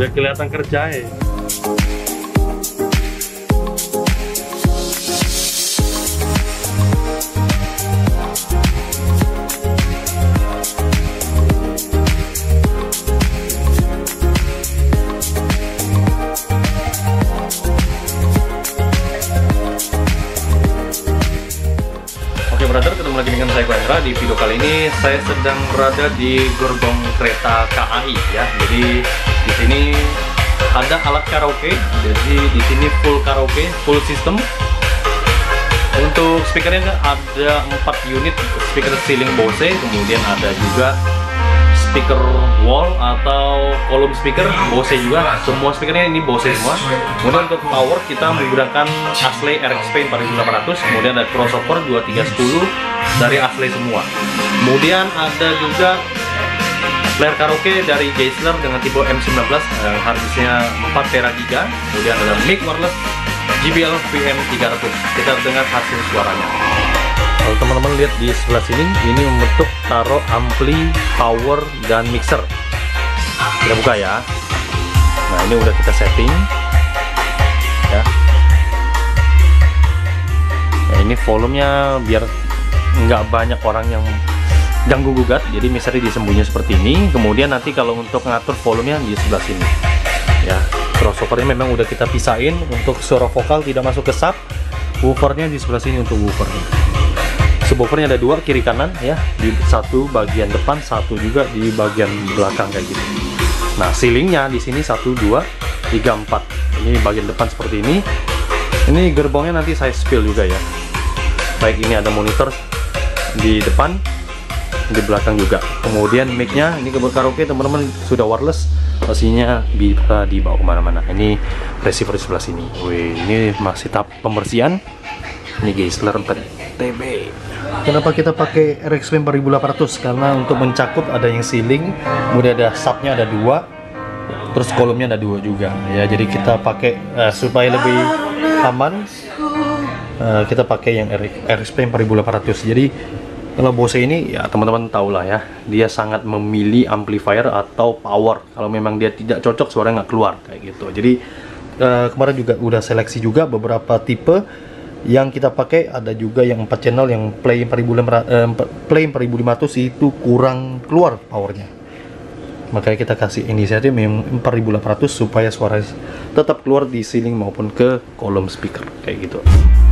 Udah kelihatan kerja ya. Oke brother, ketemu lagi dengan saya Hendra. Di video kali ini saya sedang berada di gerbong kereta KAI ya. Jadi di sini ada alat karaoke. Jadi di sini full karaoke, full system. Untuk speakernya ada 4 unit speaker ceiling Bose, kemudian ada juga speaker wall atau kolom speaker Bose juga. Semua speakernya ini Bose semua. Kemudian untuk power kita menggunakan Ashley RXP 4800, kemudian ada crossover 2310 dari Ashley semua. Kemudian ada juga player karaoke dari Geisler dengan tipe M19 yang harusnya 4 tera giga. Kemudian ada mic wireless JBL VM300. Kita dengar hasil suaranya. Kalau teman-teman lihat di sebelah sini, ini untuk taruh ampli, power, dan mixer. Kita buka ya. Nah ini udah kita setting ya. Nah ini volumenya biar nggak banyak orang yang ganggu gugat, jadi mixernya disembunyi seperti ini. Kemudian nanti kalau untuk ngatur volumenya di sebelah sini ya. Crossovernya memang udah kita pisahin untuk suara vokal tidak masuk ke sub. Woofernya di sebelah sini untuk woofernya. Subwoofernya ada 2 kiri kanan ya, di satu bagian depan, satu juga di bagian belakang kayak gitu. Nah ceilingnya di sini 1, 2, 3, 4. Ini bagian depan seperti ini. Ini gerbongnya nanti saya spill juga ya. Baik ini ada monitor di depan, di belakang juga. Kemudian mic-nya ini gerbong karaoke teman-teman sudah wireless, pastinya bisa dibawa kemana-mana. Ini receiver di sebelah sini. Wih, ini masih tahap pembersihan. Ini Geisler 4TB. Kenapa kita pakai RXP 4800? Karena untuk mencakup ada yang ceiling, kemudian ada subnya ada 2, terus kolomnya ada 2 juga ya. Jadi kita pakai supaya lebih aman, kita pakai yang RXP 4800. Jadi kalau Bose ini ya teman-teman tahu lah ya, dia sangat memilih amplifier atau power. Kalau memang dia tidak cocok, suara nggak keluar kayak gitu. Jadi kemarin juga udah seleksi juga beberapa tipe yang kita pakai. Ada juga yang 4 channel yang play 4500 itu kurang keluar powernya, makanya kita kasih inisiatif yang 4800 supaya suara tetap keluar di ceiling maupun ke kolom speaker kayak gitu.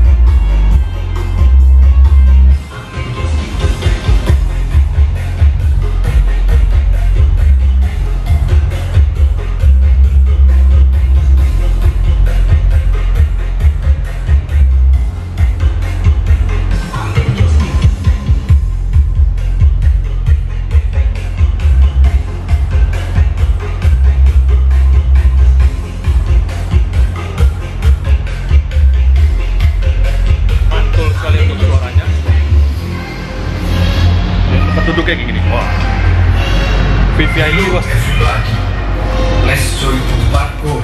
Duduknya kayak gini, wah. VVI was. Let's show you barcode.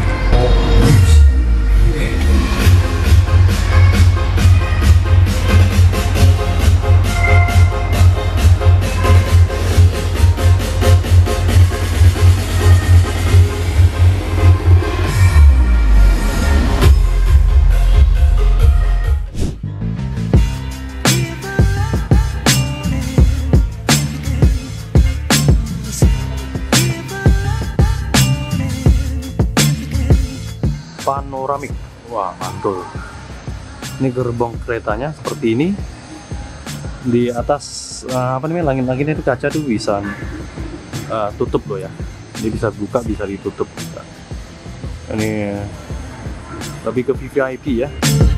Panoramik, wah mantul. Ini gerbong keretanya seperti ini. Di atas apa namanya, langit-langitnya itu kaca tuh bisa tutup loh ya. Ini bisa buka, bisa ditutup. Ini lebih ke VVIP ya.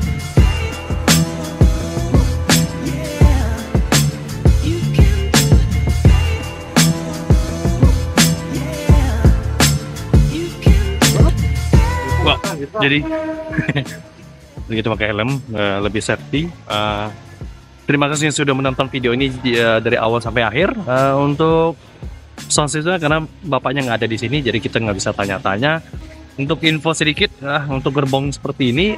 Jadi kita pakai helm lebih safety. Terima kasih yang sudah menonton video ini dari awal sampai akhir. Untuk sound system karena bapaknya nggak ada di sini, jadi kita nggak bisa tanya-tanya. Untuk info sedikit, untuk gerbong seperti ini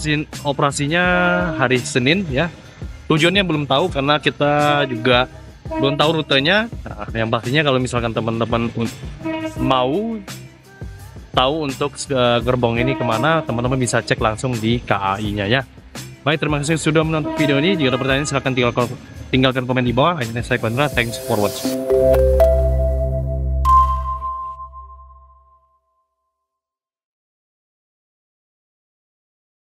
operasinya hari Senin ya. Tujuannya belum tahu karena kita juga belum tahu rutenya. Nah, yang pastinya kalau misalkan teman-teman mau tahu untuk gerbong ini kemana, teman-teman bisa cek langsung di KAI-nya ya. Baik, terima kasih sudah menonton video ini. Jika ada pertanyaan silahkan tinggalkan komen di bawah. Saya Kontra, thanks for watching.